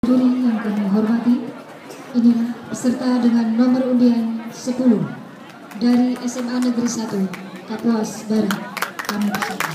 Juri yang kami hormati, inilah peserta dengan nomor undian 10 dari SMA Negeri 1 Kapuas Barat. Kami persilakan.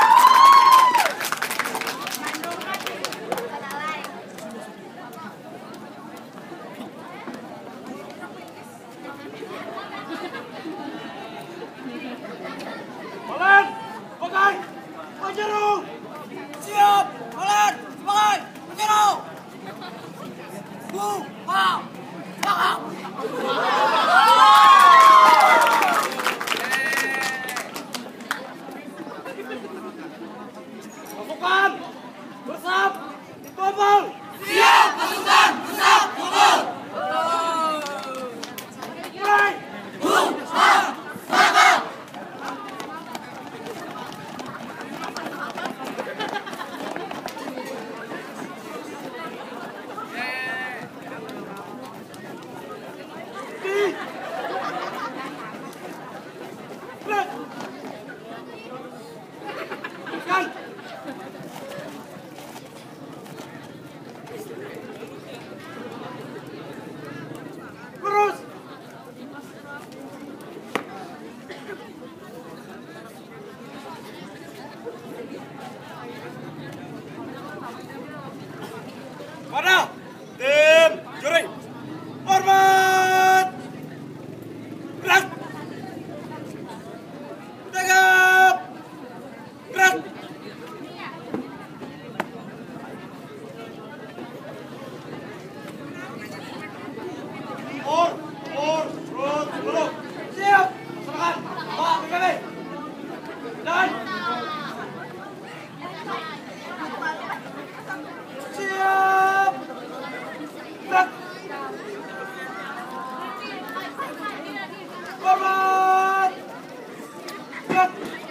Balan, pakai, Pajero, siap, Balan, semangat, Pajero, wow, wow. Pasukan, bersap, tombol. Siap, pasukan, bersap, tombol. Mulai. Terus. Mana? Tim juri. Hormat. Gerak. Tegap. Gerak. Terus, dulu. Siap. Serahkan. Pak, PKB. Dan. Siap. Gerak. Hormat. Gerak.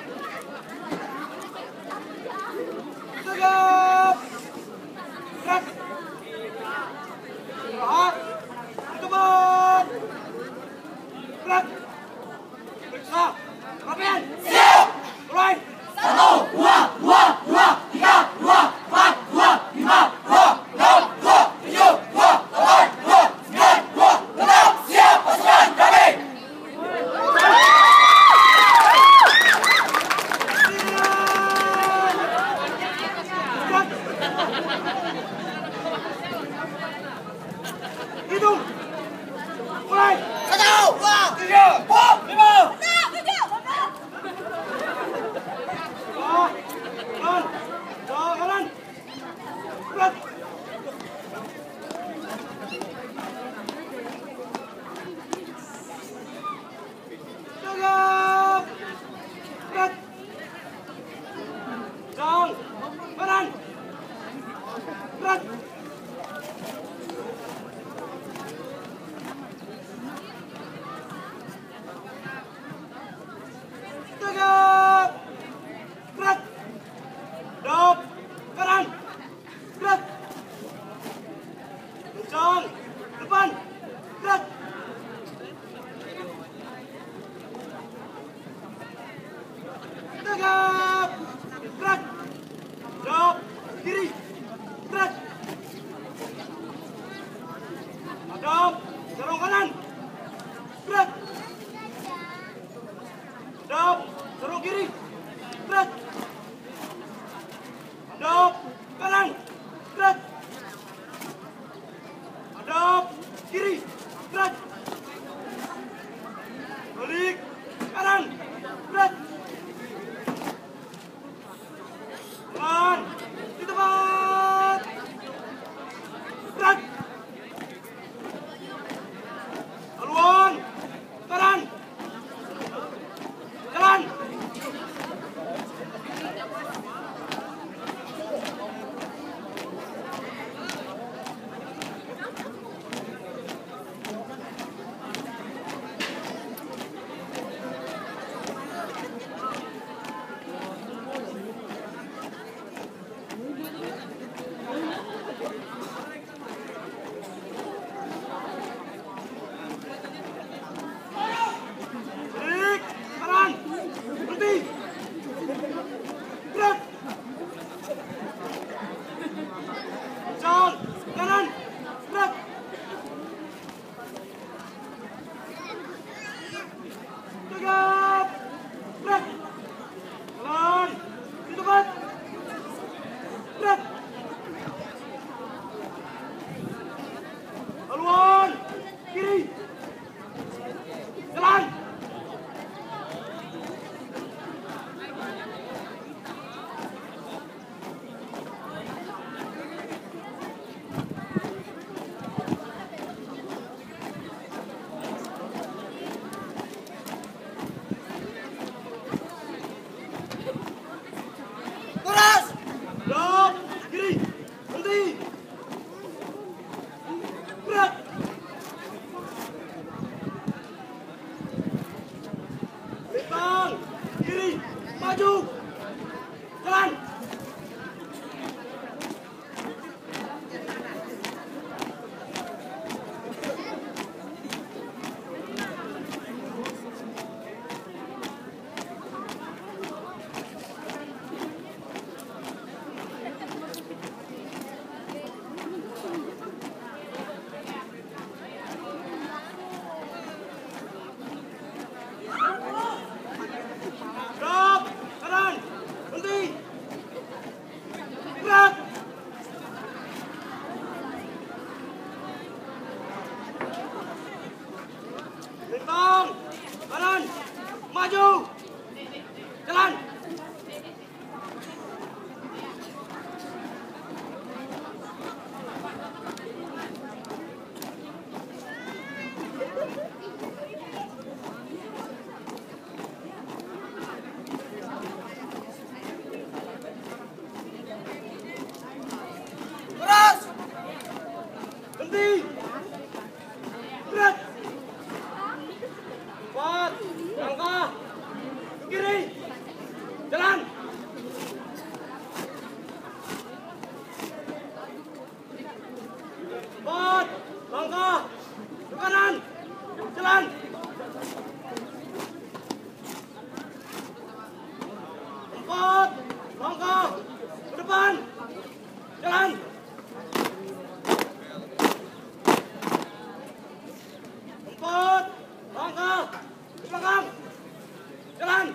Tegap. Gerak. Istirahat. Teman. Gerak. Periksa. Rapian. Siap. Mulai. 1, 2, 3, 2, 4, 2, 5, 2, 6, 2, 7, 2, 8, 2, 9, 2, 6. Siap pasukan kami. Hitung. Mulai. 1, 2, 3, 4, 5. Kanan. Gerak. Tegap. Gerak. Jauh. Kanan. Gerak. Tegap. Gerak. Dop. Kanan. Gerak. Kencang. Depan. Gerak. Tegap. Gerak. Dop. Kiri. Gerak. Hadap. Dorong kanan. Gerak. Hadap. Dorong kiri. Gerak. Hadap. Kanan. Gerak. Hadap. Kiri. Potong. Kanan. Maju. Jalan. Keras. Berhenti. Gerak. Kuat. Langkah. Ke kiri. Jalan. Kuat. Langkah. Ke kanan. Jalan. Empat. Langkah. Ke depan. Jalan. Empat. Langkah. Ke belakang. Jalan.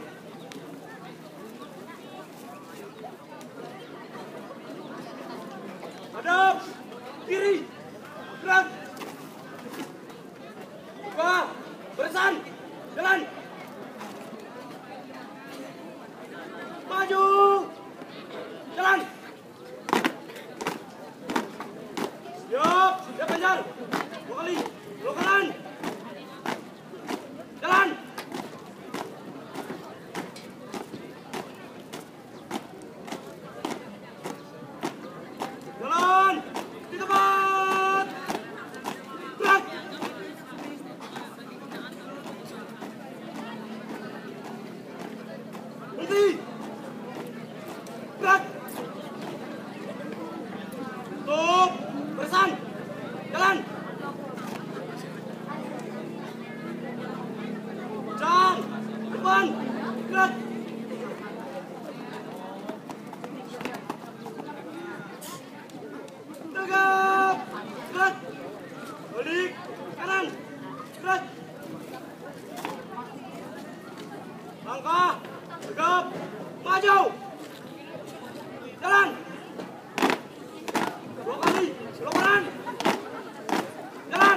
Hadap. Kiri. Gerak. Buka. Barisan. Jalan. Maju. Jalan. Siap. Siap kejar. 2 kali. Belok kanan. Jalan. Jalan. Di tempat. Gerak. Berhenti. Gerak. Stop. Barisan. Jalan. Jang. Depan. Gerak. Tegap. Gerak. Balik. Kanan. Gerak. Langkah. Tegap. Maju. Jalan. 2 kali. Belok kanan. Jalan.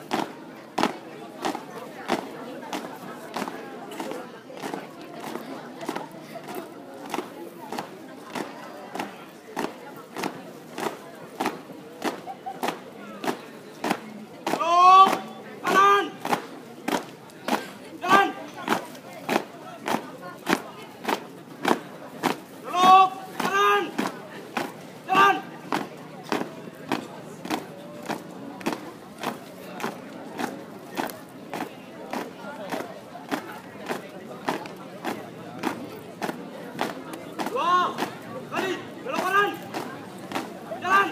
Belok kanan. Jalan. Belok kanan. Jalan. Dua kali. Belok kanan. Jalan.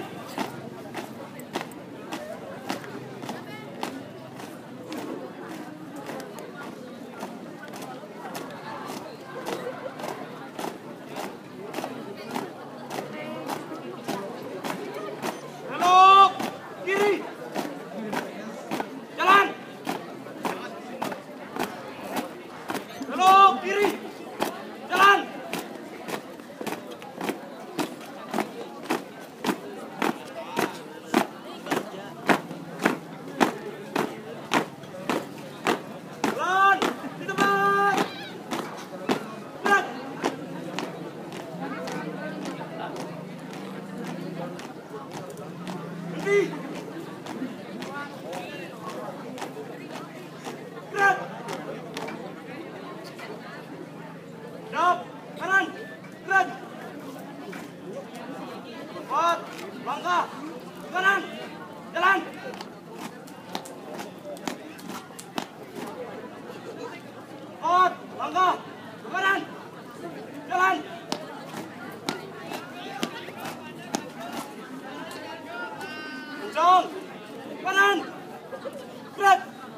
Belok kiri. Jalan. Belok kiri. Jalan. Jalan. Di tempat. Gerak. Berhenti. Gerak. Siap. Kanan. Gerak. Kuat. Langkah. Ke kanan. Jalan. Kuat. Langkah. Ke kanan. Jalan. Kencang. Kanan. Gerak.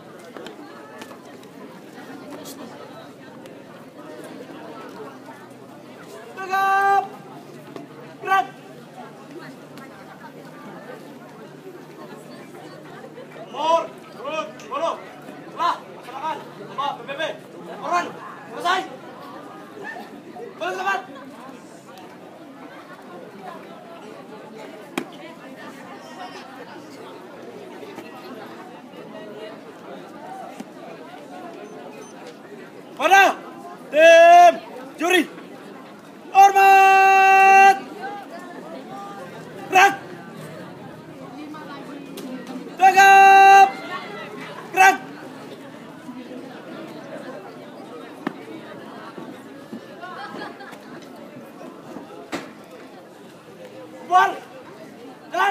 Tegap. Gerak. Mur. Turut. Bolo. Selah. Laksanakan. Tambah PPP. Orang. Selesai. Balik ke tempat. Pada tim juri, hormat, gerak, tegap, gerak. Buar, jalan.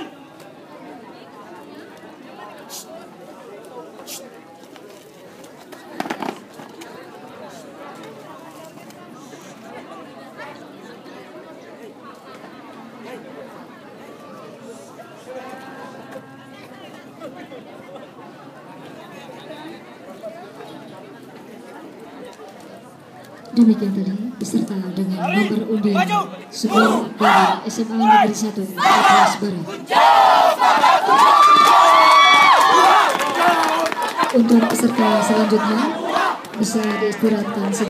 Demikian tadi peserta dengan nomor undian 10 dari SMA Negeri 1 Kapuas Barat. Untuk peserta selanjutnya bisa diistirahatkan.